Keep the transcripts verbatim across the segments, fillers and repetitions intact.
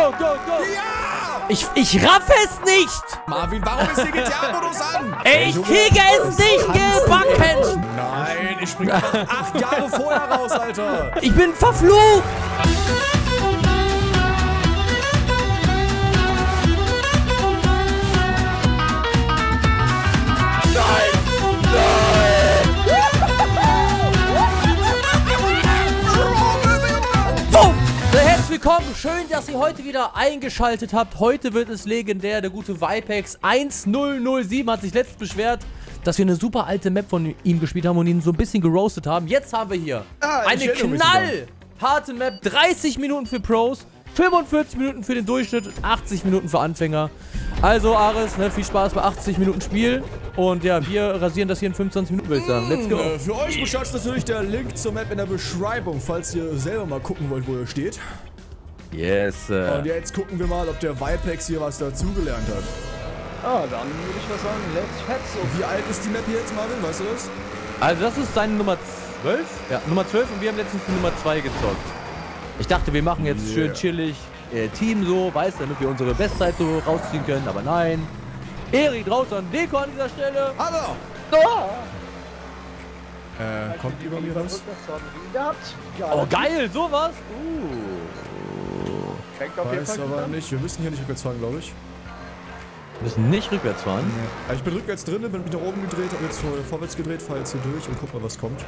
Go, go, go! Ja! Ich, ich raff es nicht! Marvin, warum ist der G T A-Modus an? Ey, ich kriege es nicht gebacken! Nein, ich spring einfach acht Jahre vorher raus, Alter! Ich bin verflucht! Willkommen, schön, dass ihr heute wieder eingeschaltet habt. Heute wird es legendär. Der gute Vipex eins null null sieben hat sich letztens beschwert, dass wir eine super alte Map von ihm gespielt haben und ihn so ein bisschen geroastet haben. Jetzt haben wir hier ah, eine knallharte Map. dreißig Minuten für Pros, fünfundvierzig Minuten für den Durchschnitt und achtzig Minuten für Anfänger. Also Ares, ne, viel Spaß bei achtzig Minuten Spiel. Und ja, wir rasieren das hier in fünfundzwanzig Minuten, würde ich sagen. Let's go. Äh, für euch bestattet natürlich der Link zur Map in der Beschreibung, falls ihr selber mal gucken wollt, wo ihr steht. Yes. Äh. Und jetzt gucken wir mal, ob der Vipex hier was dazugelernt hat. Ah, dann würde ich mal sagen, let's fetz. Und wie alt ist die Map hier jetzt, Marvin? Weißt du das? Also das ist seine Nummer zwölf? Ja, Nummer zwölf und wir haben letztens die Nummer zwei gezockt. Ich dachte, wir machen jetzt yeah. schön chillig äh, Team so, weißt du, damit wir unsere Bestzeit so rausziehen können, aber nein. Erik draußen an Deko an dieser Stelle. Hallo! Oh. Äh, kommt über mir was? Oh, geil, sowas! Uh. Auf jeden Fall aber nicht. Wir müssen hier nicht rückwärts fahren, glaube ich. Wir müssen nicht rückwärts fahren? Nee. Ich bin rückwärts drin, bin mich nach oben gedreht, habe jetzt vorwärts gedreht, fahre jetzt hier durch und guck mal, was kommt.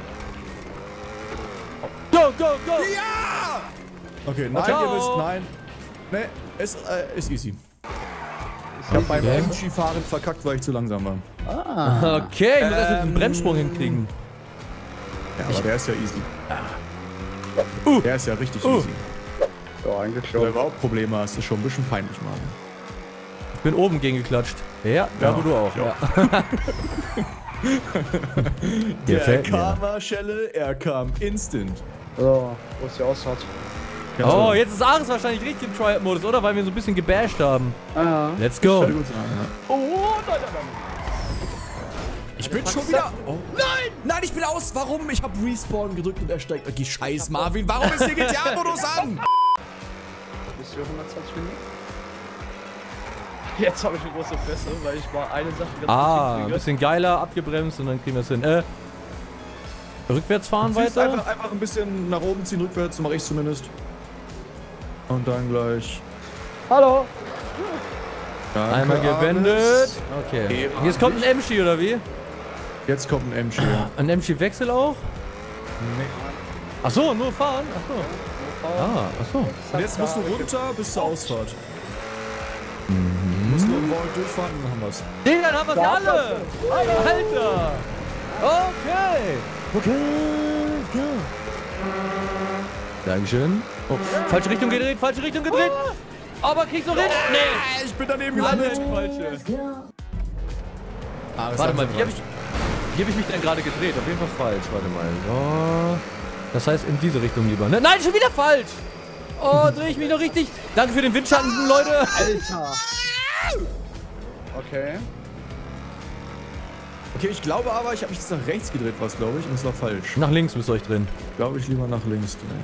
Go, go, go! Ja! Okay, nein, Ciao. ihr wisst, nein. Ne, es äh, ist easy. Ich hab beim M G-Fahren verkackt, weil ich zu langsam war. Ah. Okay, ich muss erst mit dem Bremssprung hinkriegen. Ja, aber ich der ist ja easy. Uh. Der ist ja richtig uh. easy. Ja, eigentlich schon. Wenn du überhaupt Probleme hast, ist schon ein bisschen peinlich, Mann. Ich bin oben gegen geklatscht. Ja, ja, da wo du auch. Ja. Der Karma-Schelle, er kam instant. So, wo ist die Ausfahrt? Oh, jetzt ist Ares wahrscheinlich richtig im Trial-Modus, oder? Weil wir so ein bisschen gebasht haben. Ah. Let's go. Oh, nein, nein, nein. Ich bin schon wieder... Oh. Nein! Nein, ich bin aus! Warum? Ich hab Respawn gedrückt und er steigt... Okay, scheiß Marvin, warum ist der G T A-Modus an? Bist du hundertzwanzig Minuten? Jetzt habe ich eine große Fresse, weil ich mal eine Sache ganz Ah, ein bisschen geiler, abgebremst und dann kriegen wir es hin. Äh, rückwärts fahren weiter? Einfach, einfach ein bisschen nach oben ziehen, rückwärts, so mache ich zumindest. Und dann gleich... Hallo! Danke, einmal gewendet. Okay. Eben Jetzt kommt ein M G oder wie? Jetzt kommt ein M G. Ja. Ein M G-Wechsel auch? Nee. Achso, nur fahren? Achso. Ah, achso. Und jetzt musst du runter bis zur Ausfahrt. Mhm. Du musst nur im Wall durchfahren und dann haben wir's. Nee, dann haben wir's ja alle! Alter! Okay! Okay, let's go. Dankeschön. Oh, falsche Richtung gedreht, falsche Richtung gedreht! Aber kriegst du hin? Nee! Ich bin daneben gelandet! Falsche. Ah, warte mal, wie hab ich, wie hab ich mich denn gerade gedreht? Auf jeden Fall falsch. Warte mal. So. Das heißt in diese Richtung lieber. Ne? Nein, schon wieder falsch! Oh, drehe ich mich noch richtig? Danke für den Windschatten, Leute! Alter! Okay. Okay, ich glaube aber, ich habe mich jetzt nach rechts gedreht, was glaube ich, und es war falsch. Nach links müsst ihr euch drehen. Glaube ich lieber nach links drehen.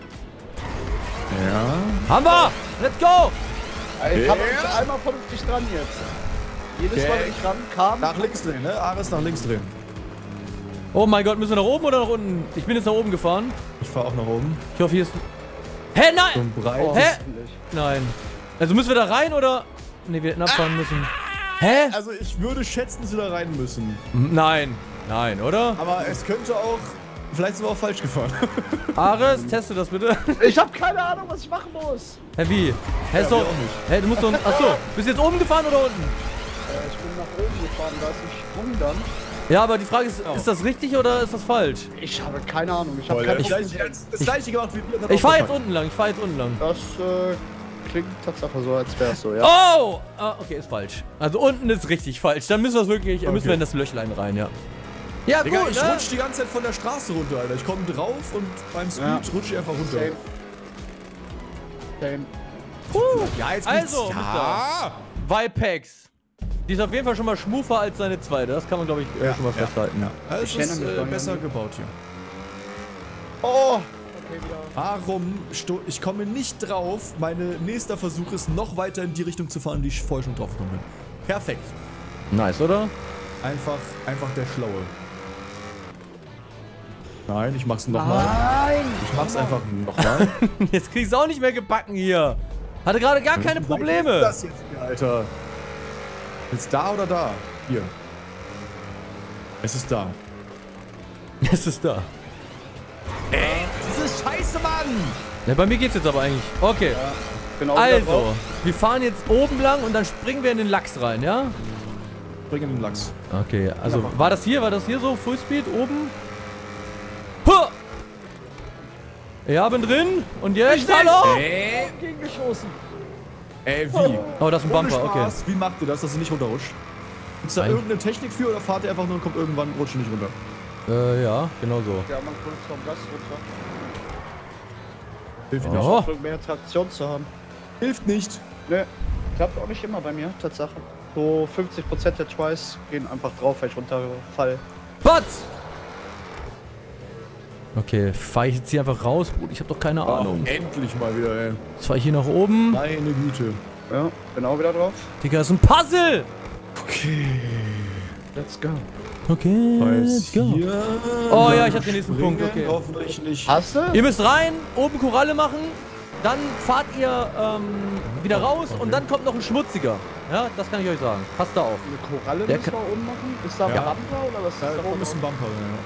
Ja. Haben wir! Let's go! Ich habe mich einmal vernünftig dran jetzt. Jedes okay. Mal, wenn ich ran kam... Nach links drehen, ne? Ares nach links drehen. Oh mein Gott, müssen wir nach oben oder nach unten? Ich bin jetzt nach oben gefahren. Ich fahre auch nach oben. Ich hoffe, hier ist... Hä, nein! So ein breites... Oh, hä? Nein. Also müssen wir da rein oder... Ne, wir hätten abfahren müssen. Hä? Also ich würde schätzen, dass wir da rein müssen. Nein. Nein, oder? Aber es könnte auch... Vielleicht sind wir auch falsch gefahren. Ares, teste das bitte. Ich habe keine Ahnung, was ich machen muss. Hä, wie? Hä, ist doch... Hä, du musst doch... Achso, bist du jetzt oben gefahren oder unten? Äh, ich bin nach oben gefahren, da ist ein Sprung dann. Ja, aber die Frage ist, ist das richtig oder ist das falsch? Ich habe keine Ahnung, ich habe keine keine Ahnung. Das gleiche gemacht wie wir. Ich fahr jetzt unten lang, ich fahr jetzt unten lang. Das äh, klingt Tatsache so, als wär's so, ja. Oh! Ah, okay, ist falsch. Also unten ist richtig falsch. Dann müssen wir es wirklich, okay. müssen wir in das Löchlein rein, ja. Ja, Digga, gut, ich ne? rutsch die ganze Zeit von der Straße runter, Alter. Ich komme drauf und beim Speed ja. rutsche ich einfach runter. Same. Same. Uh, ja, jetzt also, ja. Vipex. Die ist auf jeden Fall schon mal schmufer als seine zweite. Das kann man, glaube ich, ja, schon mal festhalten. Ja. Also es ist äh, besser gebaut hier. Oh! okay, wieder. Warum? sto- Ich komme nicht drauf. Mein nächster Versuch ist, noch weiter in die Richtung zu fahren, die ich vorher schon drauf gekommen bin. Perfekt. Nice, oder? Einfach, einfach der Schlaue. Nein, ich mach's nochmal. Nein! Ich mach's einfach nochmal. Jetzt kriegst du auch nicht mehr gebacken hier. Hatte gerade gar keine Probleme. Was ist das jetzt hier, Alter? Jetzt da oder da? Hier. Es ist da. Es ist da. Ey, diese Scheiße, Mann! Ja, bei mir geht's jetzt aber eigentlich. Okay. Ja, genau wieder Also, drauf. wir fahren jetzt oben lang und dann springen wir in den Lachs rein, ja? Bring den Lachs. Okay, also war das hier, war das hier so Fullspeed oben? Huh! Ja, bin drin. Und jetzt, hallo? Ey, Gegengeschossen. ey, wie? Oh, das ist ein Ohne Bumper, okay. Spaß, wie macht ihr das, dass ihr nicht runterrutscht? Gibt's da Nein. irgendeine Technik für oder fahrt ihr einfach nur und kommt irgendwann, rutscht ihr nicht runter? Äh, ja, genau so. Ja, man kommt vom Gas runter. Hilft Oh. nicht. Oh. Um mehr Traktion zu haben. Hilft nicht. Ne, klappt auch nicht immer bei mir, Tatsache. So fünfzig Prozent der Tries gehen einfach drauf, weil ich runterfall. Batz! Okay, fahr ich jetzt hier einfach raus? Bruder, ich hab doch keine Ahnung. Oh, endlich mal wieder, ey. Jetzt fahr ich hier nach oben. Meine Güte. Ja, genau wieder drauf. Digga, ist ein Puzzle! Okay. Let's go. Okay, let's go. Hier Oh ja, ich hab den nächsten springen, Punkt, okay. Hoffentlich nicht. Hast du? Ihr müsst rein, oben Koralle machen, dann fahrt ihr ähm, wieder raus und dann kommt noch ein schmutziger. Ja, das kann ich euch sagen. Passt da auf. Eine Koralle Der müssen kann- wir oben machen? Ist da ein Ja. Bumper oder was ist Da da oben ist ein Bumper, ja.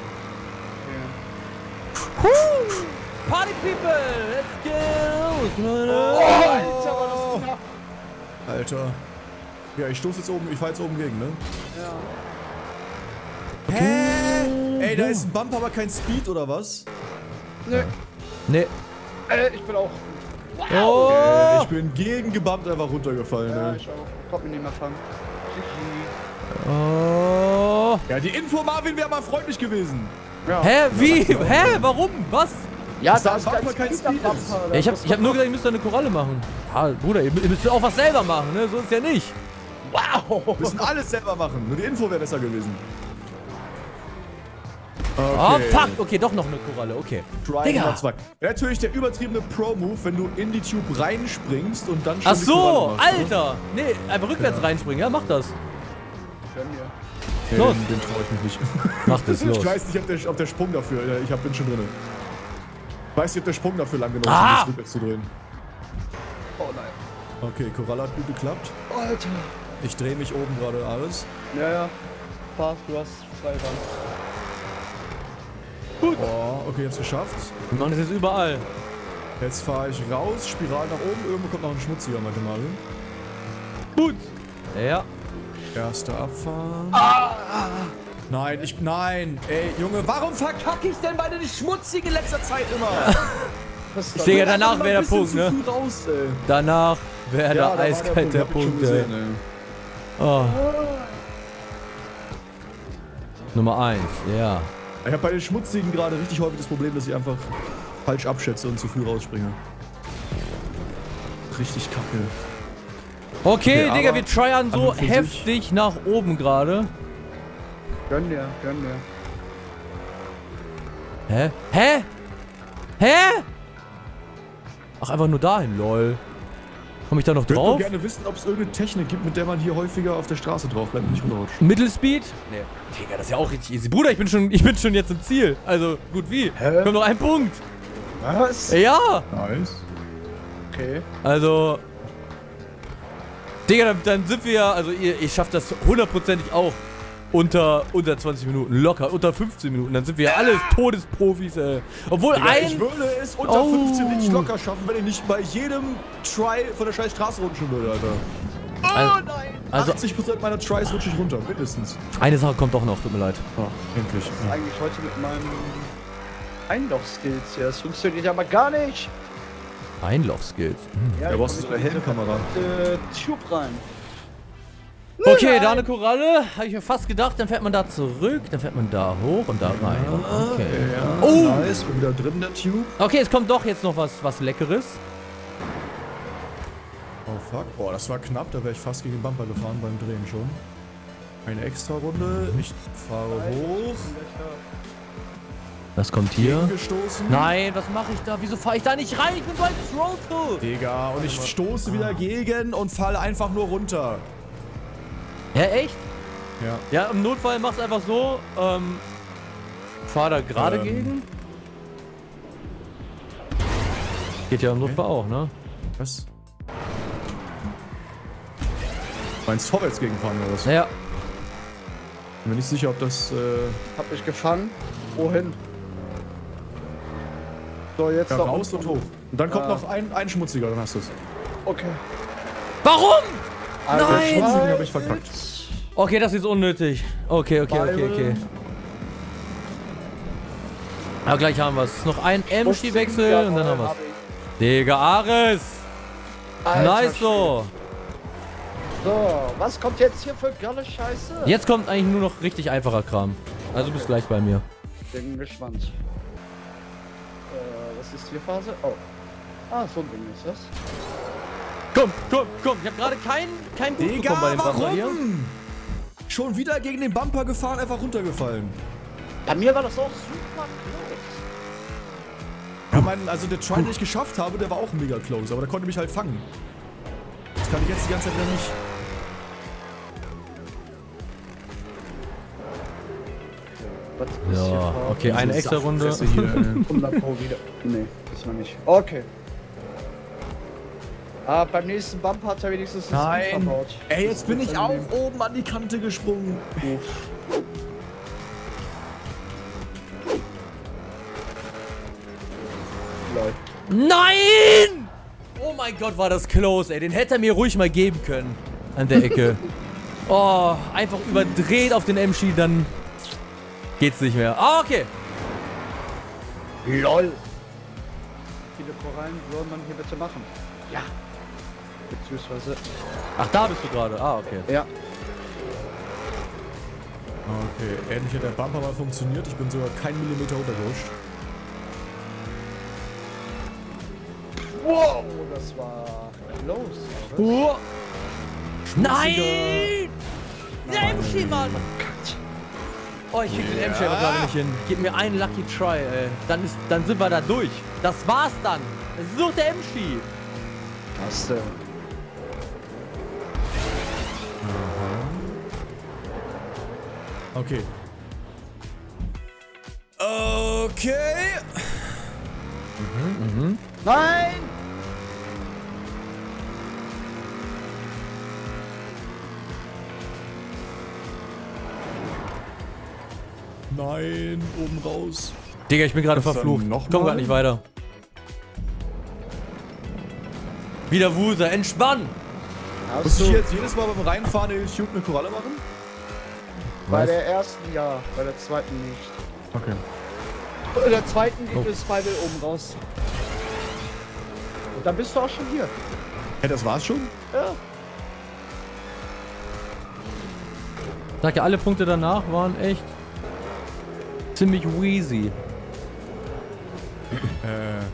Party people, let's go! Oh, Alter, war das knapp. Alter. Ja, ich stoße jetzt oben, ich fahr jetzt oben gegen, ne? Ja. Hä? Ey, da ist ein Bumper, aber kein Speed oder was? Ne, Nee. äh, ich bin auch. Oh! Äh, ich bin gegen gebumpt einfach runtergefallen, Ja, ne? ich auch. Konnte mich nicht mehr fangen. Oh! Ja, die Info, Marvin, wäre mal freundlich gewesen. Ja. Hä? Wie? Hä? Warum? Was? Ja, Dass da da ist Bumper kein kein Speed Speed am ist. Bumper. Ja, ich hab, Das ich hab muss nur gesagt, ihr müsst da eine Koralle machen. Ja, Bruder, ihr, ihr müsst auch was selber machen, ne? So ist ja nicht. Wow! Wir müssen alles selber machen. Nur die Info wäre besser gewesen. Oh, fuck. Okay, doch noch eine Koralle, okay. Try Digga. Nummer zwei. Ja, natürlich der übertriebene Pro-Move, wenn du in die Tube reinspringst und dann schon Ach die so, Koralle machst, ne? Alter. Nee, einfach rückwärts Ja. reinspringen, ja? Mach das. Gönn mir. Nee, Los. Den, den traue ich mich nicht. Mach das, los. Ich weiß nicht, ob der, ob der Sprung dafür, ja, ich hab, bin schon drin. Ich weiß nicht, ob der Sprung dafür lang genug ist, Ah. um das rückwärts zu drehen. Oh nein. Okay, Koralle hat gut geklappt. Alter. Ich drehe mich oben gerade alles. Ja, ja. Fahr, du hast Freibahn. Oh, okay, jetzt geschafft. Wir machen das jetzt überall. Jetzt fahre ich raus, Spiral nach oben, irgendwo kommt noch ein schmutziger, meinte Marvin. Gut. Ja. Erster Abfahren. Nein, ich, nein, ey, Junge, warum verkacke ich denn bei den schmutzigen in letzter Zeit immer? Was ist Ich das? denke, Einfach danach mal wäre ein der bisschen Punkt, zu ne? früh raus, ey. Danach wäre Ja, der da war eiskalt der hab ich schon Punkt, ey. gesehen, ey. Oh. Nummer eins, ja. Ich habe bei den Schmutzigen gerade richtig häufig das Problem, dass ich einfach falsch abschätze und zu früh rausspringe. Richtig kacke. Okay, Okay, Digga, aber wir tryern an so und für heftig nach oben gerade. Gönn dir, gönn dir. Hä? Hä? Hä? Ach, einfach nur dahin, lol. Komm ich da noch Ich würde drauf? gerne wissen, ob es irgendeine Technik gibt, mit der man hier häufiger auf der Straße drauf bleibt und nicht runterrutscht. Mittelspeed? Nee. Digga, das ist ja auch richtig easy. Bruder, ich bin schon, ich bin schon jetzt im Ziel. Also, gut wie. Hä? Kommt noch ein Punkt. Was? Ja. Nice. Okay. Also. Digga, dann, dann sind wir ja, also ihr, ihr schafft das hundertprozentig auch unter, unter zwanzig Minuten, locker, unter fünfzehn Minuten. Dann sind wir ja alles Todesprofis, ey. Obwohl Digga, ein... ich würde es unter Oh. fünfzehn nicht locker schaffen, wenn ich nicht bei jedem Try von der scheiß Straße rutschen würde, Alter. Also, nein! also achtzig Prozent meiner Tries rutsche ich runter, mindestens. eine Sache kommt doch noch, tut mir leid. Oh, endlich. Eigentlich heute mit meinem Einloch-Skills hier. Das funktioniert aber gar nicht. Einloch-Skills. Ja, Da brauchst du so eine Helmkamera. Äh, Tube rein. Okay, da eine Koralle. Habe ich mir fast gedacht, dann fährt man da zurück, dann fährt man da hoch und da rein. Okay. Ja, Oh. nice, bin wieder drin in der Tube. Okay, es kommt doch jetzt noch was, was Leckeres. Oh fuck, boah, das war knapp, da wäre ich fast gegen den Bumper gefahren beim Drehen schon. Eine extra Runde, ich fahre hoch. Was kommt hier? Gestoßen. Nein, was mache ich da? Wieso fahre ich da nicht rein? Ich bin so altes Road. Digga, und ich stoße wieder gegen und falle einfach nur runter. Ja, echt? Ja. Ja, im Notfall mach's einfach so. Ähm, fahr da gerade Ähm. gegen. Geht ja im Notfall auch, ne? Was? Meinst du vorwärts gegenfahren oder was? Naja. Bin mir nicht sicher, ob das. Äh Hab mich gefangen. Wohin? So, jetzt ja, da raus unten. und hoch. Und dann kommt Ah. noch ein, ein schmutziger, dann hast du es. Okay. Warum? Also, Nein! Schmutzigen habe ich verkackt. Okay, das ist unnötig. Okay, okay, okay, okay. Aber gleich haben wir es. Noch ein M-Ski-Wechsel und dann haben wir es. Digga, Ares! Alter Nice so! So, was kommt jetzt hier für geile Scheiße? Jetzt kommt eigentlich nur noch richtig einfacher Kram. Also du bist gleich bei mir. Bin gespannt. Äh, was ist hier Phase? Oh. Ah, so ein Ding ist das. Komm, komm, komm. Ich habe gerade keinen kein Boost Digga, bekommen bei dem Bumper hier. warum? Schon wieder gegen den Bumper gefahren, einfach runtergefallen. Bei mir war das auch super close. Ja, mein, also der Try, den ich geschafft habe, der war auch mega close, aber der konnte mich halt fangen. Das kann ich jetzt die ganze Zeit wieder nicht. Was ist hier Ja, Phase? okay, eine extra Runde. Saftfresse hier, ey. hundert Pro wieder. Nee, das war nicht. Okay. Ah, beim nächsten Bump hat er wenigstens das Nein. Speed verbaut. Ey, jetzt Das bin ist ich angenehm. auch oben an die Kante gesprungen. Uff. Lol. Nein! Oh mein Gott, war das close, ey. Den hätte er mir ruhig mal geben können. An der Ecke. Oh, einfach überdreht auf den M-Ski, dann geht's nicht mehr. Ah, okay. LOL. Wie viele Korallen soll man hier bitte machen? Ja. Beziehungsweise. Ach, da bist du gerade. Ah, okay. Ja. Okay, endlich hat der Bumper mal funktioniert. Ich bin sogar keinen Millimeter runtergerutscht. Wow, das war close. Oh. Nein! Der M-Ski, Mann! Oh, ich krieg den M-Ski aber gerade nicht hin. Gib mir einen Lucky Try, ey. Dann, ist, dann sind wir da durch. Das war's dann. Das ist nur der M-Ski. Hast du. Okay. Okay. Nein! Nein, oben raus. Digga, ich bin gerade Was dann verflucht. noch Komm mal? grad nicht weiter. Wieder Wuser, entspann! Hast Muss ich du jetzt jedes Mal beim Reinfahren in den Tube eine Koralle machen? bei Was? der ersten ja, bei der zweiten nicht. Okay. Bei der zweiten geht Oh. das Spiral oben raus. Und dann bist du auch schon hier. Hey, das war's schon? Ja. Sag ja, alle Punkte danach waren echt ziemlich wheezy. Äh.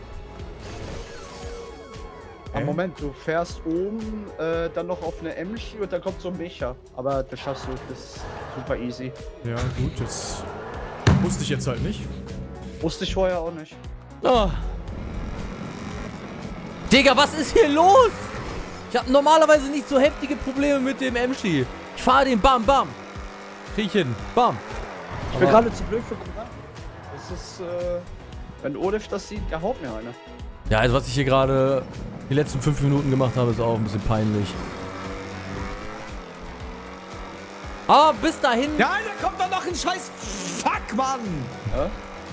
Aber Hä? Moment, du fährst oben äh, dann noch auf eine M-Ski und dann kommt so ein Mecher. Aber das schaffst du, das ist super easy. Ja, gut, das wusste ich jetzt halt nicht. Wusste ich vorher auch nicht. Oh. Digga, was ist hier los? Ich habe normalerweise nicht so heftige Probleme mit dem M-Ski. Ich fahre den Bam Bam. Krieg ich hin. Bam. Ich bin Aber- gerade zu blöd für Kuran. Das ist, äh, wenn Olif das sieht, der haut mir eine. Ja, also was ich hier gerade die letzten fünf Minuten gemacht habe, ist auch ein bisschen peinlich. Aber bis dahin... Ja, da kommt doch noch ein scheiß Fuck, Mann! Ja?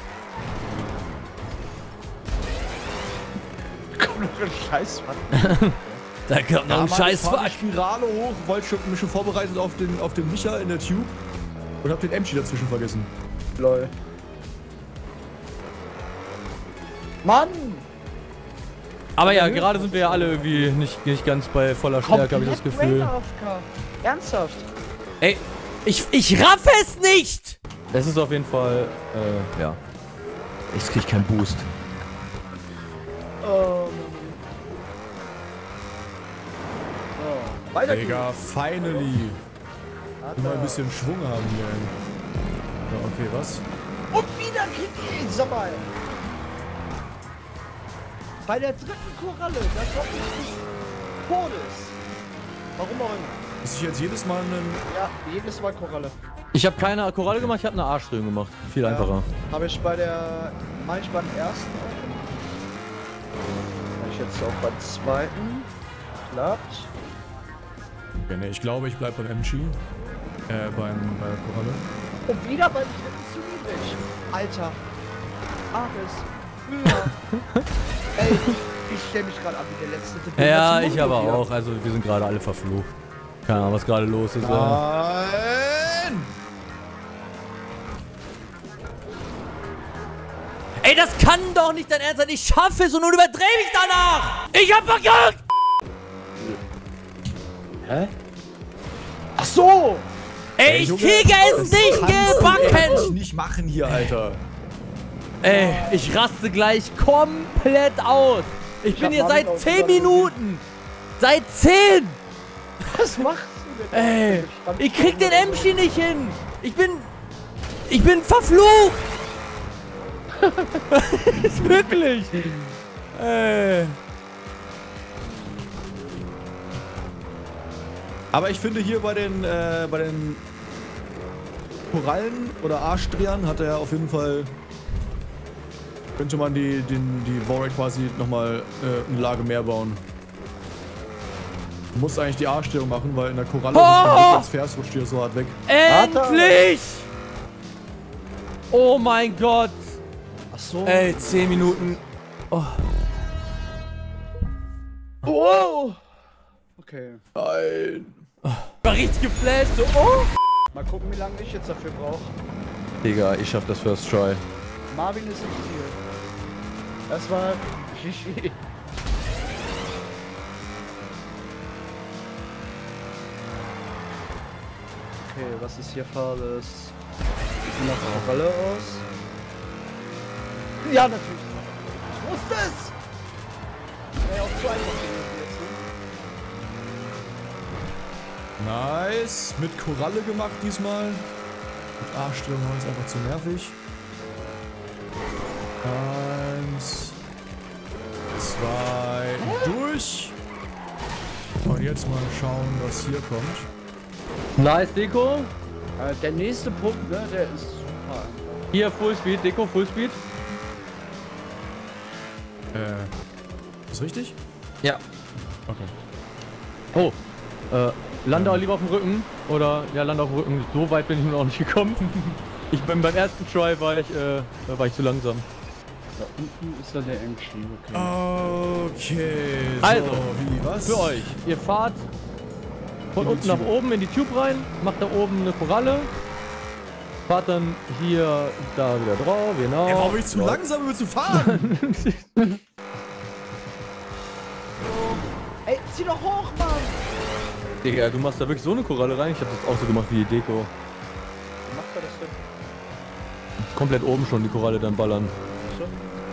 Komm noch ein Scheiß, Mann. Da kommt noch ein Mann, scheiß ich fahr Fuck. die Spirale hoch, wollte schon, mich schon vorbereitet auf den, auf den Micha in der Tube und hab den M-Ski dazwischen vergessen. Lol. Mann! Aber ja, gerade sind wir ja alle irgendwie nicht, nicht ganz bei voller Stärke, habe ich das Gefühl. Brain A F K. Ernsthaft? Ey, ich, ich raff es nicht! Es ist auf jeden Fall, äh, ja. Ich krieg keinen Boost. Oh, oh. Weiter Digga, finally. geht's. Wir mal ein bisschen Schwung haben hier. So, okay, was? Und wieder kriegt ihr ihn, sag mal. Bei der dritten Koralle, das war nicht des Todes. Warum auch immer. Muss ich jetzt jedes Mal einen... Ja, jedes Mal Koralle. Ich habe keine Koralle gemacht, ich habe eine Arschströmung gemacht. Viel Ja, einfacher. habe ich bei der... Mach ich beim ersten auch. Mach ich jetzt auch beim zweiten. Klappt. Ja, nee, ich glaube, ich bleib beim M G. Äh, beim, bei der Koralle. Und wieder beim dritten zu niedrig. Alter. Ares. Früher. Ey, ich stell mich gerade an wie der letzte. Der Ja, letzte ich aber Mongo auch. Also wir sind gerade alle verflucht. Keine Ahnung, was gerade los ist. Äh. Nein! Ey, das kann doch nicht dein Ernst sein. Ich schaffe es und nun überdrehe mich danach. Ich hab verkackt. Hä? Ach so! Ey, ich Junge, kriege es nicht kannst du gebacken. ehrlich nicht machen hier, Alter. Ey, ich raste gleich komplett aus. Ich, Ich bin hab hier Marvin seit auch zehn wieder Minuten. Seit zehn. Was machst du denn? Ey, ich krieg den Emschi nicht hin. Ich bin... Ich bin verflucht. Ist wirklich. Ey. Aber ich finde hier bei den, äh, bei den Korallen oder Arschdrehern hat er auf jeden Fall... Könnte man die, den, die Warwick quasi nochmal äh, eine Lage mehr bauen. Du musst eigentlich die Arschdrehung machen, weil in der Koralle, Oh! wenn du rückwärts fährst, rutscht dir so hart weg. Endlich. Oh mein Gott. Ach so. Ey, zehn Minuten. Oh. Oh! Okay. Nein. War richtig geflasht. So, oh. Mal gucken, wie lange ich jetzt dafür brauche. Digga, ich schaff das First Try. Marvin ist im Ziel. Das war Shishi. Okay, was ist hier Fahres? Sieht nach Koralle aus. Ja, natürlich. Ich wusste es! Wäre auch zu einfach gewesen jetzt. Ne? Nice. Mit Koralle gemacht diesmal. Mit Arschdrehung war es einfach zu nervig. Eins. Zwei. Durch. Und jetzt mal schauen, was hier kommt. Nice, Deko. Äh, der nächste Punkt, ne, der ist super. Hier, Fullspeed, Deko, Fullspeed. Äh. Ist richtig? Ja. Okay. Oh. Äh, lande auch lieber auf dem Rücken. Oder, ja, lande auf dem Rücken. So weit bin ich nun auch nicht gekommen. Ich bin beim ersten Try war ich, äh, da war ich zu langsam. Da unten ist dann der M G, okay. Okay. Also, so, wie, was? Für euch. Ihr fahrt von In die unten nach Tube. oben in die Tube rein, macht da oben eine Koralle, fahrt dann hier, da wieder drauf, genau. Ey, warum bin ich zu langsam, über zu fahren? Ey, zieh doch hoch, Mann! Digga, du machst da wirklich so eine Koralle rein? Ich hab das auch so gemacht wie die Deko. Wie macht er das denn? Komplett oben schon die Koralle dann ballern. So.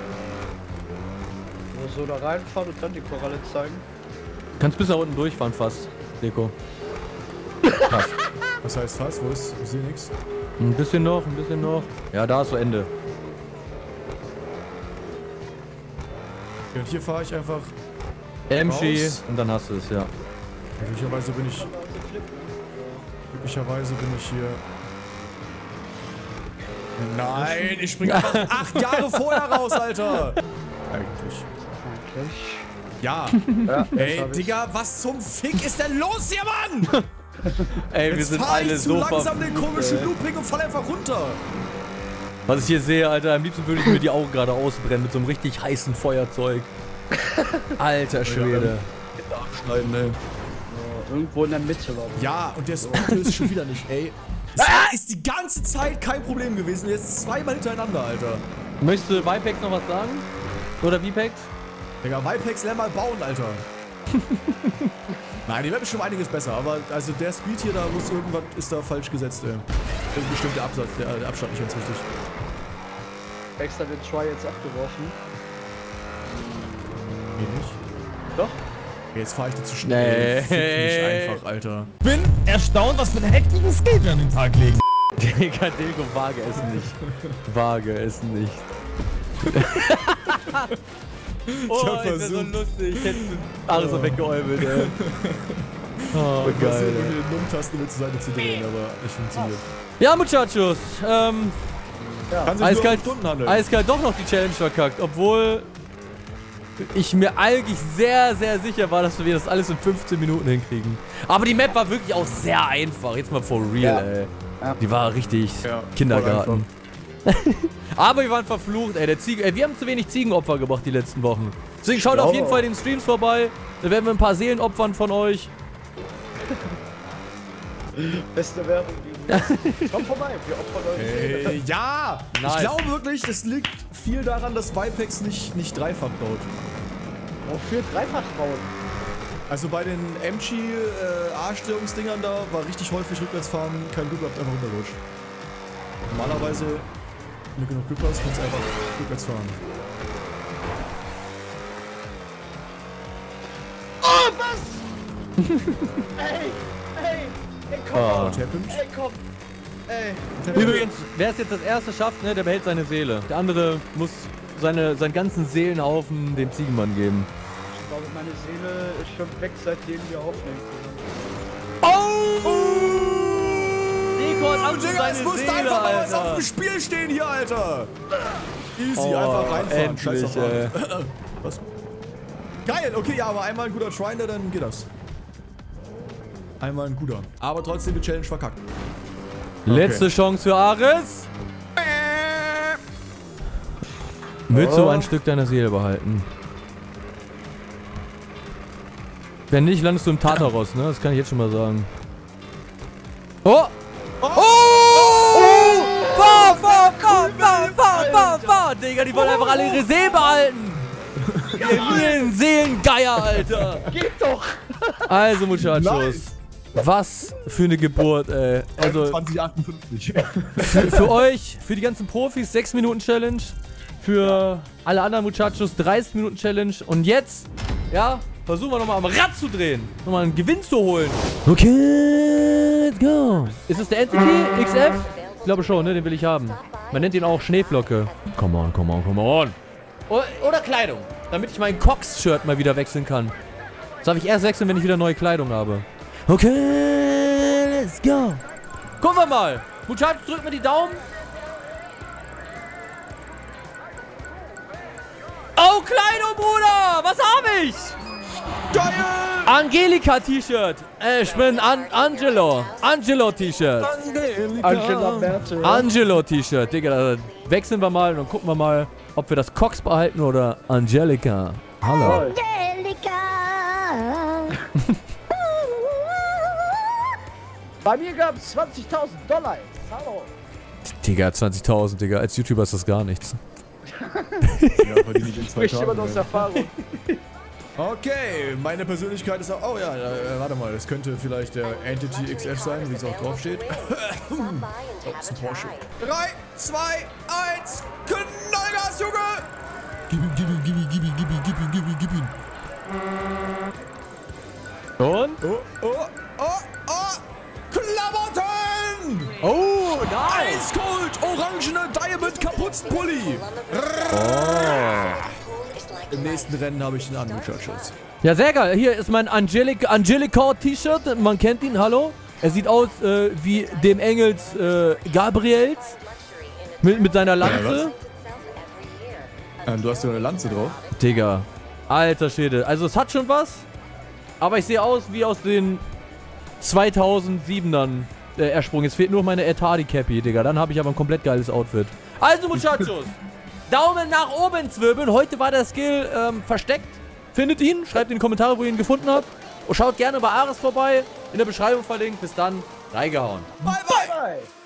So, so da reinfahren und dann die Koralle zeigen. Kannst bis nach unten durchfahren fast, Deko. Fast. Was heißt fast? Wo ist? Ich sehe nichts. Ein bisschen noch, ein bisschen noch. Ja, da ist so Ende. Ja, und hier fahre ich einfach. Emschi Raus. und dann hast du es, ja. Glücklicherweise bin ich. Glücklicherweise bin ich hier. Nein, ich springe einfach acht Jahre vorher raus, Alter! Eigentlich. Eigentlich. Ja. Ja, Ey, Digga, was zum Fick ist denn los hier, Mann? Ey, wir Jetzt sind fahr alle ich zu so langsam den verflucht, komischen ey. Looping und fall einfach runter. Was ich hier sehe, Alter, am liebsten würde ich mir die Augen gerade ausbrennen mit so einem richtig heißen Feuerzeug. Alter Schwede. Abschneiden, ey. So, irgendwo in der Mitte war das. Ja, und der Speed ist schon wieder nicht, ey. Das ist die ganze Zeit kein Problem gewesen. Jetzt zweimal hintereinander, Alter. Möchtest du Vipex noch was sagen? Oder Vipex? Digga, Vipex, lern mal bauen, Alter. Nein, die Map ist schon einiges besser, aber also der Speed hier, da muss irgendwas, ist da falsch gesetzt, ey. Irgendein bestimmter Absatz, der, der Abstand nicht ganz richtig. Extra den Try jetzt abgeworfen. Geht nicht. Doch. Jetzt fahr ich dir zu schnell. Nee. Fick mich einfach, Alter. Bin erstaunt, was für ein heftigen Skill wir an den Tag legen. Digga, Dilko, wage es nicht. Wage es nicht. Oh, Ich hab ist ja so versucht. lustig. Ich hätte alles so weggeäumelt, ey. Oh, Ich versuche geil. mit den Nummtasten mit zur Seite zu drehen, aber nicht funktioniert. Ja, Muchachos. Ähm, Kann sich eiskalt, nur um Stunden handeln. eiskalt doch noch die Challenge verkackt. Obwohl ich mir eigentlich sehr, sehr sicher war, dass wir das alles in fünfzehn Minuten hinkriegen. Aber die Map war wirklich auch sehr einfach. Jetzt mal for real, Ja. ey. Ja. Die war richtig Ja, Kindergarten. Aber wir waren verflucht, ey. Der Ziegen, ey. Wir haben zu wenig Ziegenopfer gemacht die letzten Wochen. Deswegen schaut auf jeden Fall den Streams vorbei. Da werden wir ein paar Seelen opfern von euch. Beste Werbung gegen Kommt vorbei, wir opfern eure Seele. Hey, ja! Nice. Ich glaube wirklich, das liegt viel daran, dass Vipex nicht, nicht dreifach baut. Wofür dreifach bauen? Also bei den M G äh, A-Störungsdingern da war richtig häufig rückwärtsfahren, kein Glück gehabt, einfach runterrutscht. Normalerweise, wenn du genug Glück hast, kannst du einfach rückwärts fahren. Oh, was? ey, ey, ey, komm, Oh. What happened? ey, komm. Ey, Übrigens, wer es jetzt das erste schafft, ne, der behält seine Seele. Der andere muss seine, seinen ganzen Seelenhaufen dem Ziegenmann geben. ich glaube, meine Seele ist schon weg, seitdem wir aufnehmen. Oh! Nico hat Angst um Digga, es seine musste Seele, einfach mal was auf Alter. dem Spiel stehen hier, Alter! Easy, Oh, einfach reinfahren, scheiß endlich, auf ey. alles. Was? Geil, okay, ja, aber einmal ein guter Triner, dann geht das. Einmal ein guter. Aber trotzdem die Challenge verkackt. Letzte Chance für Ares. Willst du ein Stück deiner Seele behalten? Wenn nicht, landest du im Tartaros, ne? Das kann ich jetzt schon mal sagen. Oh! Oh! Oh! Fahr, fahr, fahr, fahr, fahr, fahr, fahr! Digga, die wollen einfach alle ihre Seele behalten! Ihr Seelengeier, Alter! Geht doch! Also, Muchachos. Nice. Was für eine Geburt, ey. Also, zwanzig achtundfünfzig. für, für euch, für die ganzen Profis, sechs Minuten Challenge. Für alle anderen Muchachos, dreißig Minuten Challenge. Und jetzt, ja, versuchen wir nochmal am Rad zu drehen. Nochmal einen Gewinn zu holen. Okay, let's go. Ist es der Entity X F? Ich glaube schon, ne? Den will ich haben. Man nennt ihn auch Schneeflocke. Come on, come on, come on. Oder, oder Kleidung. Damit ich mein Cox-Shirt mal wieder wechseln kann. Das darf ich erst wechseln, wenn ich wieder neue Kleidung habe. Okay, let's go. Gucken wir mal. Muchachos, drückt mir die Daumen. Oh, Kleidung, Bruder! Was habe ich? Geil! Angelika-T-Shirt. Äh, ich bin An Angelo. Angelo-T-Shirt. Angela Merkel. Angelo-T-Shirt. Digga, da wechseln wir mal und dann gucken wir mal, ob wir das Cox behalten oder Angelika. Hallo. Bei mir gab es zwanzigtausend Dollar. Hallo. Digga, zwanzigtausend, Digga. Als YouTuber ist das gar nichts. Ja, verdiene ich in zwei Spricht jemand Tagen. aus ey. Erfahrung. Okay, meine Persönlichkeit ist auch... Oh ja, äh, warte mal, das könnte vielleicht der Entity X F sein, wie es auch drauf steht. Oh, das ist ein Porsche. drei, zwei, eins, Knallgas, Junge! Gib ihm, gib ihm, gib ihm, gib ihm, gib ihm, gib ihm, gib ihm, gib ihm. Und? Oh, oh, oh, oh! Klamotten! Oh, nice! Ice Cold, orangene Diamond Kapuzenpulli! Im nächsten Rennen habe ich den an, Muchachos. Ja, sehr geil. Hier ist mein Angelic Angelica T-Shirt. Man kennt ihn, hallo. Er sieht aus äh, wie dem Engels äh, Gabriels. Mit, mit seiner Lanze. Ähm, du hast ja eine Lanze drauf. Digga. Alter Schwede. Also es hat schon was. Aber ich sehe aus wie aus den zweitausendsiebenern äh, ersprungen. Es fehlt nur meine Etadi Cappy, Digga. Dann habe ich aber ein komplett geiles Outfit. Also, Muchachos. Daumen nach oben zwirbeln. Heute war der Skill ähm, versteckt. Findet ihn. Schreibt in die Kommentare, wo ihr ihn gefunden habt. Und schaut gerne bei Ares vorbei. In der Beschreibung verlinkt. Bis dann. Reingehauen. Bye, bye! Bye.